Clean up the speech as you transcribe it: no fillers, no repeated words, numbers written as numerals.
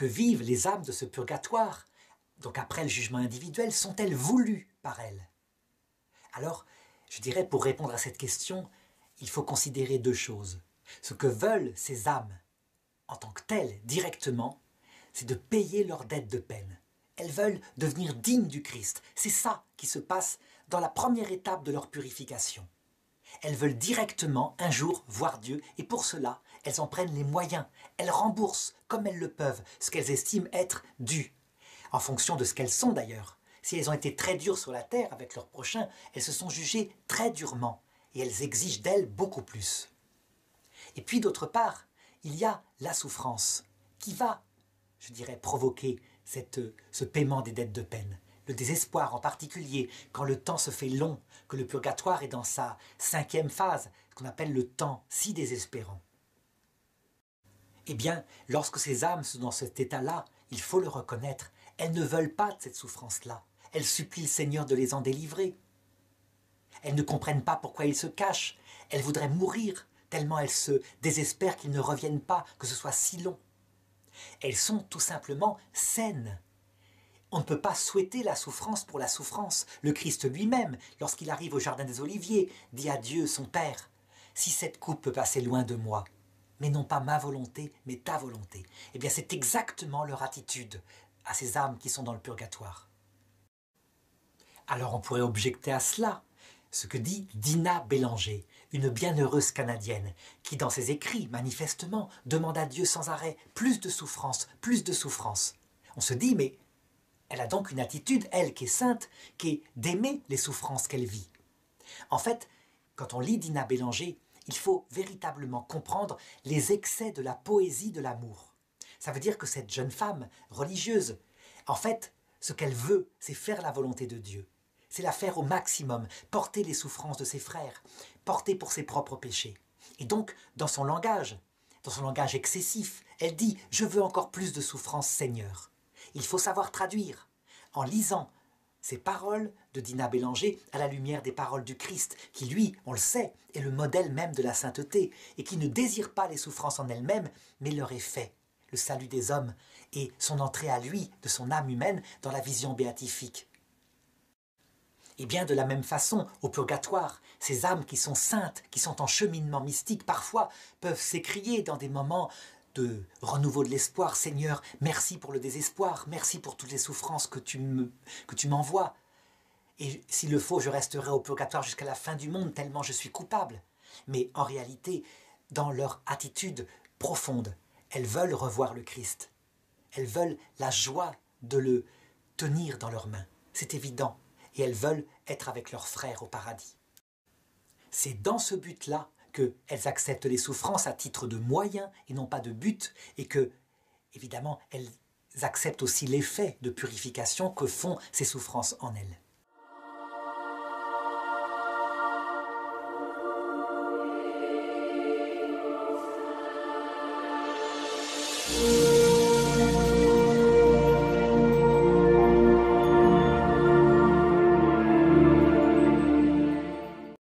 que vivent les âmes de ce purgatoire, donc après le jugement individuel, sont-elles voulues par elles? Alors, je dirais, pour répondre à cette question, il faut considérer deux choses. Ce que veulent ces âmes, en tant que telles, directement, c'est de payer leur dette de peine. Elles veulent devenir dignes du Christ. C'est ça qui se passe dans la première étape de leur purification. Elles veulent directement, un jour, voir Dieu, et pour cela, elles en prennent les moyens. Elles remboursent, comme elles le peuvent, ce qu'elles estiment être dû, en fonction de ce qu'elles sont d'ailleurs. Si elles ont été très dures sur la terre avec leurs prochains, elles se sont jugées très durement, et elles exigent d'elles beaucoup plus. Et puis d'autre part, il y a la souffrance, qui va, je dirais, provoquer ce paiement des dettes de peine. Le désespoir en particulier, quand le temps se fait long, que le purgatoire est dans sa 5e phase, ce qu'on appelle le temps si désespérant. Eh bien, lorsque ces âmes sont dans cet état-là, il faut le reconnaître, elles ne veulent pas de cette souffrance-là. Elles supplient le Seigneur de les en délivrer. Elles ne comprennent pas pourquoi ils se cachent. Elles voudraient mourir, tellement elles se désespèrent qu'ils ne reviennent pas, que ce soit si long. Elles sont tout simplement saines. On ne peut pas souhaiter la souffrance pour la souffrance. Le Christ lui-même, lorsqu'il arrive au Jardin des Oliviers, dit à Dieu, son Père, « Si cette coupe peut passer loin de moi, mais non pas ma volonté, mais ta volonté. » Eh bien, c'est exactement leur attitude à ces âmes qui sont dans le purgatoire. Alors on pourrait objecter à cela ce que dit Dina Bélanger, une bienheureuse Canadienne, qui dans ses écrits, manifestement, demande à Dieu sans arrêt plus de souffrance, plus de souffrance. On se dit, mais elle a donc une attitude, elle qui est sainte, qui est d'aimer les souffrances qu'elle vit. En fait, quand on lit Dina Bélanger, il faut véritablement comprendre les excès de la poésie de l'amour. Ça veut dire que cette jeune femme religieuse, en fait, ce qu'elle veut, c'est faire la volonté de Dieu. C'est la faire au maximum, porter les souffrances de ses frères, porter pour ses propres péchés. Et donc, dans son langage excessif, elle dit « Je veux encore plus de souffrance, Seigneur ». Il faut savoir traduire, en lisant ces paroles de Dina Bélanger à la lumière des paroles du Christ, qui lui, on le sait, est le modèle même de la sainteté, et qui ne désire pas les souffrances en elles-mêmes, mais leur effet, le salut des hommes, et son entrée à lui, de son âme humaine, dans la vision béatifique. Et bien de la même façon, au purgatoire, ces âmes qui sont saintes, qui sont en cheminement mystique, parfois peuvent s'écrier dans des moments de renouveau de l'espoir, « Seigneur, merci pour le désespoir, merci pour toutes les souffrances que tu m'envoies. Et s'il le faut, je resterai au purgatoire jusqu'à la fin du monde, tellement je suis coupable. » Mais en réalité, dans leur attitude profonde, elles veulent revoir le Christ. Elles veulent la joie de le tenir dans leurs mains. C'est évident. Et elles veulent être avec leurs frères au paradis. C'est dans ce but-là qu'elles acceptent les souffrances à titre de moyen et non pas de but, et que, évidemment, elles acceptent aussi l'effet de purification que font ces souffrances en elles.